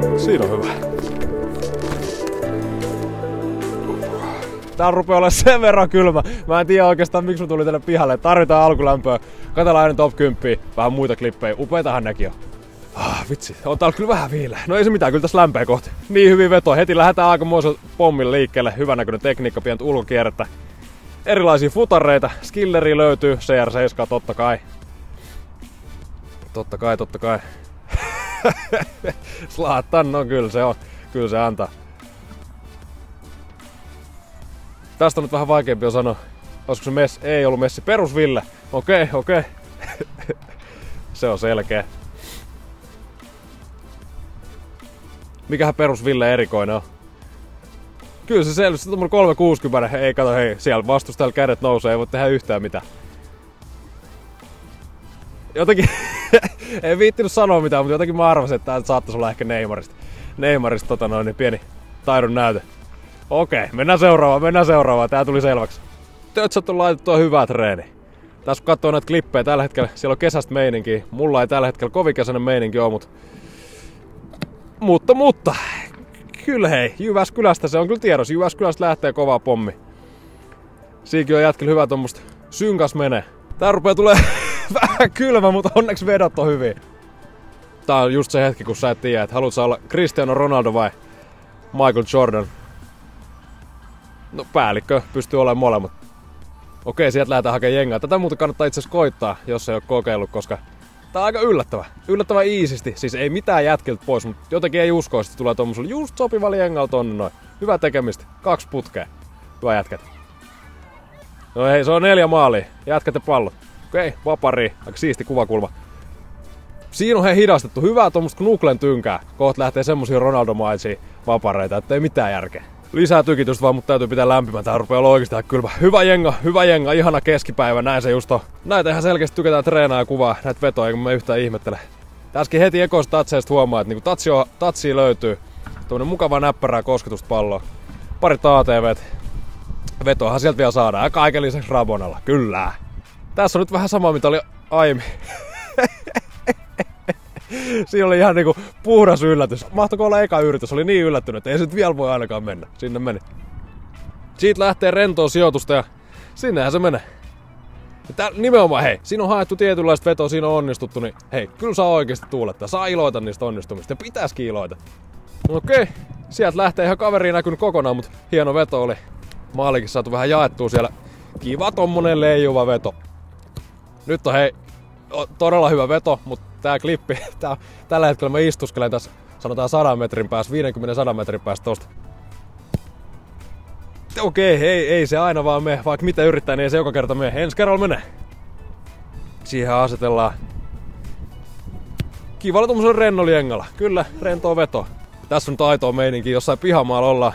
Siinä on hyvä. Tää rupeaa olemaan sen verran kylmä. Mä en tiedä oikeastaan miksi mä tulin tänne pihalle. Tarvitaan alkulämpöä. Katsellaan ennen top 10. Vähän muita klippejä. Upeitahan näkin on. Vitsi, on täällä kyllä vähän viileä. No ei se mitään, kyllä tässä lämpää kohta. Niin hyvin veto. Heti lähdetään aikamoisen pommilla liikkeelle. Hyvänäköinen tekniikka, pientä ulkokierrettä. Erilaisia futareita. Skilleria löytyy. CR7 totta kai. Totta kai. Slaattan, no kyllä se on. Kyllä se antaa. Tästä on nyt vähän vaikeampi sanoa. Olisiko se Messi? Ei ollut Messi. Perus Ville. Okei. Se on selkeä. Mikähän perus Ville erikoinen on? Kyllä se selvästi. Se on 360. Ei kato, hei. Siellä vastustajalla kädet nousee. Ei voi tehdä yhtään mitään. Jotenkin... en viittinyt sanoa mitään, mutta jotenkin mä arvasin, että tää saattaisi olla ehkä Neymarista niin pieni taidon näyte. Okei, mennään seuraavaan. Tää tuli selväksi. Tötsät on laitettua hyvää treeni. Tässä kun katsoo näitä klippejä tällä hetkellä, siellä on kesästä meininkiä. Mulla ei tällä hetkellä kovin kesäinen meininki ole, mutta. Kyllä hei, Jyväskylästä se on kyllä tiedossa. Jyväskylästä lähtee kovaa pommi. Siinkin on jätkellä hyvä tommoista synkas menee. Tää rupeaa tulee vähän kylmä, mutta onneksi vedot on hyvin. Tää on just se hetki, kun sä et tiedä, että haluat sä olla Cristiano Ronaldo vai Michael Jordan. No päällikkö pystyy olemaan molemmat. Okei, sieltä lähdetään hakemaan jengaa. Tätä muuten kannattaa itse asiassa koittaa, jos ei ole kokeillut, koska tää on aika yllättävä. Yllättävä iisisti. Siis ei mitään jätkiltä pois, mutta jotenkin ei uskoisi, että tulee tommosella just sopivalla jengalla tonne noin. Hyvä tekemistä. 2 putkea. Hyvä jätkät. No hei, se on 4 maalia. Jätkät ja pallot. Okei, vapari. Aika siisti kuvakulma. Siinä on hei hidastettu. Hyvää tommoista knuklen tynkää. Kohta lähtee semmosia Ronaldo-maisia vapareita, ettei mitään järkeä. Lisää tykitystä vaan, mutta täytyy pitää lämpimään. Tää rupeaa olla oikeesti kylmä. Hyvä jenga. Ihana keskipäivä. Näin se just on. Näitä ihan selkeästi tykätään treenaa ja kuvaa. Näitä vetoja, kun mä yhtään ihmettele. Tässäkin heti ekoista tatseista huomaa, että niinku tatsia löytyy. Tuommoinen mukava näppärää kosketusta palloa. Pari ATVt. Vetoahan sieltä vielä saadaan. Ja kaiken lisäksi Rabonalla. Kyllä. Tässä on nyt vähän sama, mitä oli aiemmin. Siinä oli ihan niinku puhdas yllätys. Mahtoiko olla eka yritys? Oli niin yllättynyt, että ei se nyt vielä voi ainakaan mennä. Sinne meni. Siitä lähtee rentoa sijoitusta ja sinnehän se menee. Ja nimenomaan hei, siinä on haettu tietynlaista vetoa, siinä on onnistuttu, niin hei, kyllä saa oikeesti tuulettaa. Saa iloita niistä onnistumista ja pitäisikin iloita. Okei, sieltä lähtee ihan kaveriin näkynyt kokonaan, mutta hieno veto oli. Maalikin saatu vähän jaettua siellä. Kiva tommonen leijuva veto. Nyt on hei, todella hyvä veto, mutta tää klippi, tällä hetkellä mä istuskelen tässä, sanotaan 100 metrin päässä, 50-100 metrin päästä tosta. Okei, ei se aina vaan mene, vaikka mitä yrittää, niin ei se joka kerta mene. Ensi kerralla menee. Siihen asetellaan. Kivalla tommosella rennolla jengalla. Kyllä, rentoa veto. Tässä on aitoa meininki, jossain pihamaalla ollaan.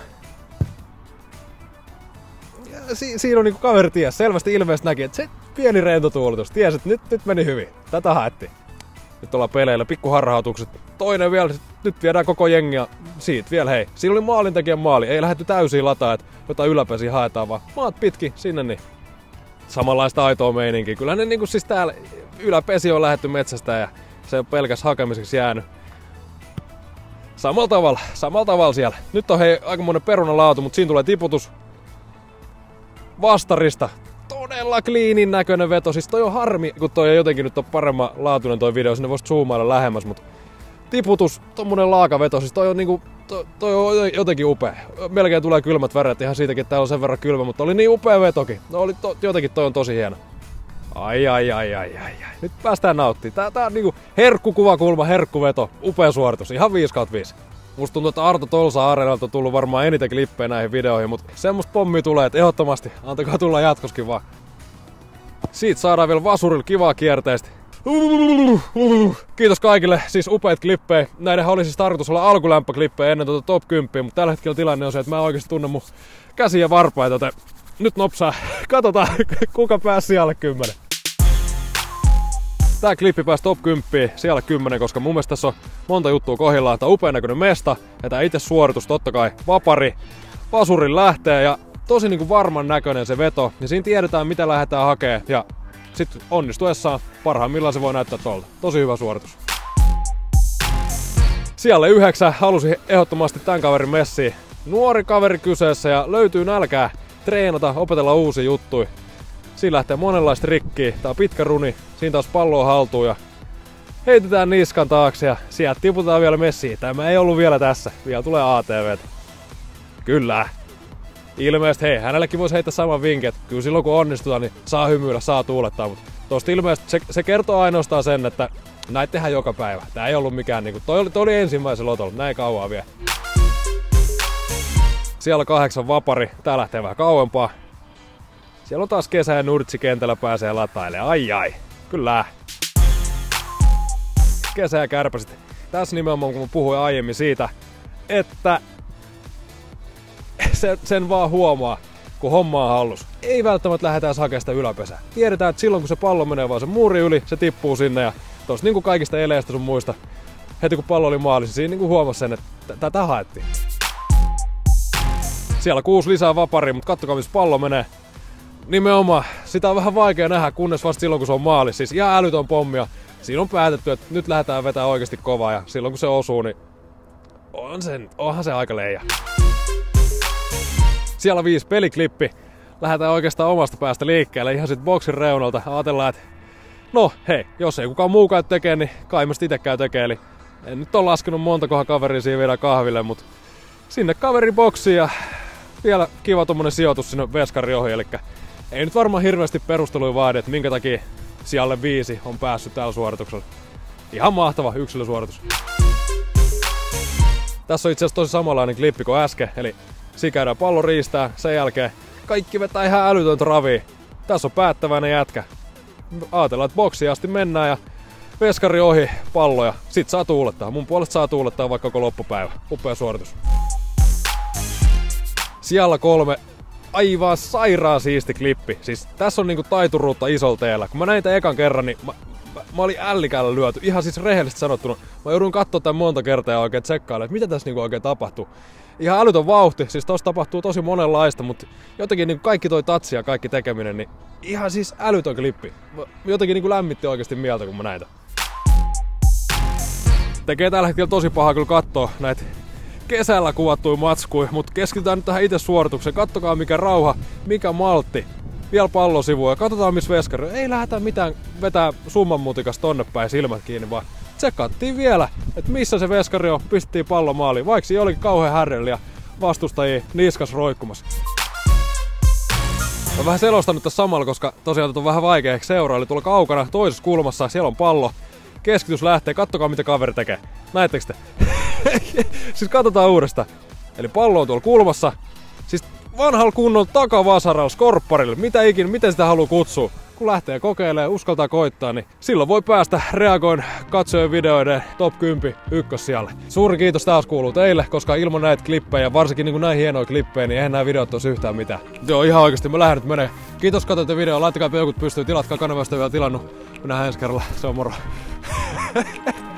Siinä on niinku kaveri ties, selvästi ilmeisesti näki, että se pieni rentotuulitus. Ties, että nyt meni hyvin. Tätä haettiin. Nyt ollaan peleillä, pikku harhautukset. Toinen vielä, nyt viedään koko jengiä siitä vielä hei. Siinä oli maalintekijän maali, ei lähdetty täysiin lataa, että jotain yläpesiä haetaan vaan. Maat pitki, sinne niin. Samanlaista aitoa meininkiä. Kyllä ne niinku siis täällä yläpesi on lähdetty metsästä ja se on pelkäs hakemiseksi jäänyt. Samalla tavalla siellä. Nyt on hei aikamoinen perunalaatu, mutta siinä tulee tiputus. Vastarista. Todella cleanin näköinen veto. Siis toi on harmi, kun toi jotenkin nyt on paremman laatuinen toi video. Sinne voisi zoomailla lähemmäs, mutta tiputus, tommonen laakaveto. Siis toi on niinku, toi on jotenkin upea. Melkein tulee kylmät väreet ihan siitäkin, että täällä on sen verran kylmä, mutta oli niin upea vetokin. No oli jotenkin toi on tosi hieno. Ai. Nyt päästään nauttimaan. Tää on niinku herkkukuvakulma, herkkuveto. Upea suoritus. Ihan 5/5. Musta tuntuu, että Arto Tolsa-areenalta on tullut varmaan eniten klippejä näihin videoihin, mutta semmoista pommia tulee, että ehdottomasti antakaa tulla jatkoskin vaan. Siitä saadaan vielä vasurilla kivaa kierteistä. Kiitos kaikille, siis upeat klippejä. Näidenhän oli siis tarkoitus olla alkulämpöklippejä ennen tuota top 10, mutta tällä hetkellä tilanne on se, että mä en oikeesti tunne mun käsiä ja varpaita, joten nyt nopsaa. Katsotaan, kuka pääsi alle 10. Tää klippi pääsi top 10 siellä 10, koska mun mielestä tässä on monta juttua kohdillaan. Tää on upean näköinen mesta ja tää itse suoritus totta kai vapari. Vasurin lähtee ja tosi niinku varman näköinen se veto. Ja siinä tiedetään mitä lähdetään hakemaan ja sit onnistuessaan parhaimmillaan se voi näyttää tolta. Tosi hyvä suoritus. Siellä 9 halusi ehdottomasti tämän kaverin messiin. Nuori kaveri kyseessä ja löytyy nälkää treenata, opetella uusia juttuja. Siinä lähtee monenlaista rikkiä. Tää on pitkä runi, siinä taas palloa haltuun ja heitetään niskan taakse ja sieltä tiputaan vielä messiin. Tämä ei ollut vielä tässä, vielä tulee ATV:tä. Kyllä. Ilmeisesti hei, hänellekin voisi heittää saman vinkin, että kyllä silloin kun onnistutaan, niin saa hymyillä, saa tuulettaa, mutta tosta ilmeisesti se kertoo ainoastaan sen, että näitä tehdään joka päivä. Tää ei ollut mikään niinku, toi oli ensimmäisen lotolla, näin kauan vielä. Siellä 8 vapari, tää lähtee vähän kauempaa. Siellä on taas kesä ja nurtsi kentällä pääsee latailemaan, ai. Kyllä. Kesä ja kärpäsit. Tässä nimenomaan kun mä puhuin aiemmin siitä, että sen vaan huomaa, kun homma on hallus. Ei välttämättä lähdetään hakemaan sitä yläpesää. Tiedetään, että silloin kun se pallo menee vaan se muuri yli, se tippuu sinne ja tossa niin kuin kaikista eleistä sun muista, heti kun pallo oli maalissa, siinä niin kuin huomasi sen, että tätä haettiin. Siellä 6 lisää vaparia, mutta kattokaa missä pallo menee. Nimenomaan, sitä on vähän vaikea nähdä, kunnes vasta silloin kun se on maalissa. Siis ihan älytön pommia. Siinä on päätetty, että nyt lähdetään vetää oikeasti kovaa ja silloin kun se osuu, niin onhan se aika leija. Siellä 5 peliklippi. Lähdetään oikeastaan omasta päästä liikkeelle ihan sit boksin reunalta. Ajatellaan, että no hei, jos ei kukaan muu käy tekee, niin kai mä itse käy tekee. Eli en nyt ole laskenut montakohan kaveria siinä vielä kahville, mutta sinne kaverin boksiin ja vielä kiva tommonen sijoitus sinne veskarin ohi. Eli ei nyt varmaan hirveästi perusteluja vaadi, että minkä takia sijalle 5 on päässyt tällä suorituksella. Ihan mahtava yksilösuoritus. Tässä on itse asiassa tosi samanlainen klippi kuin äsken, eli siinä käydään pallo riistää, sen jälkeen kaikki vetää ihan älytöntä ravia. Tässä on päättäväinen jätkä. Ajatellaan, että boksiin asti mennään ja veskari ohi pallo ja sit saa tuulettaa. Mun puolesta saa tuulettaa vaikka koko loppupäivä. Upea suoritus. Siellä 3. Aivan sairaan siisti klippi. Siis tässä on niinku taituruutta isolla teellä. Kun mä näin tämän ekan kerran, niin mä olin ällikällä lyöty. Ihan siis rehellisesti sanottuna. Mä joudun katsoa tämän monta kertaa ja oikein tsekkailemaan, että mitä tässä niinku oikein tapahtuu. Ihan älytön vauhti. Siis tossa tapahtuu tosi monenlaista, mutta jotenkin niinku kaikki toi tatsi ja kaikki tekeminen, niin ihan siis älytön klippi. Jotenkin niinku lämmitti oikeasti mieltä, kun mä näitä. Tekee tällä hetkellä tosi pahaa kyllä kattoo näitä kesällä kuvattuja matskui, mutta keskitytään nyt tähän itse suoritukseen. Kattokaa mikä rauha, mikä maltti. Vielä pallosivua ja katsotaan missä veskari. Ei lähdetä mitään vetää summan mutikas tonne päin silmät kiinni, vaan tsekattiin vielä, että missä se veskari on, pistettiin pallo maaliin. Vaikka siinä olikin kauhean härrellä ja vastustajia niskas roikkumassa. Mä vähän selostanut tässä samalla, koska tosiaan on vähän vaikea ehkä seuraa. Eli tuolla kaukana toisessa kulmassa siellä on pallo. Keskitys lähtee, kattokaa mitä kaveri tekee. Näettekö te? Siis katsotaan uudestaan. Eli pallo on tuolla kulmassa. Siis vanhalla kunnon takavasaralla, skorpparilla, miten sitä haluaa kutsua. Kun lähtee kokeilemaan, uskaltaa koittaa, niin silloin voi päästä reagoin katsojien videoiden top 10 ykkössijalle. Suuri kiitos taas kuuluu teille, koska ilman näitä klippejä, varsinkin niin näin hienoja klippejä, niin eihän nämä videot olisi yhtään mitään. Joo, ihan oikeasti, mä lähden nyt menee. Kiitos katsoitte videoa, laittakaa peukut pystyyn, tilatkaa kanavasta vielä tilannut. Me nähdään ensi kerralla, se on moro.